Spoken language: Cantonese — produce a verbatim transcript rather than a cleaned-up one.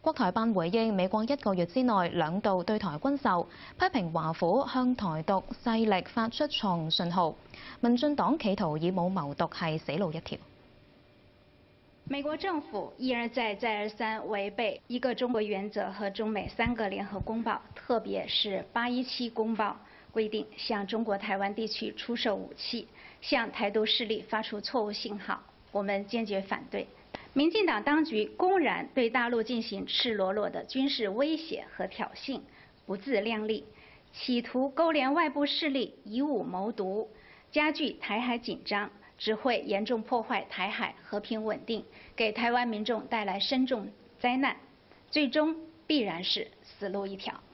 國台辦回應美國一個月之內兩度對台軍售，批評華府向台獨勢力發出錯誤信號。民進黨企圖以武謀獨係死路一條。 美國政府一而再、再而三違背一個中國原則和中美三個聯合公報，特別是八一七公報規定，向中國台灣地區出售武器，向台獨勢力發出錯誤信號，我們堅決反對。民進黨當局公然對大陸進行赤裸裸的軍事威脅和挑釁，不自量力，企圖勾連外部勢力以武謀獨，加劇台海緊張，只會嚴重破壞台海和平穩定，給台灣民眾帶來深重災難，最終必然是死路一條。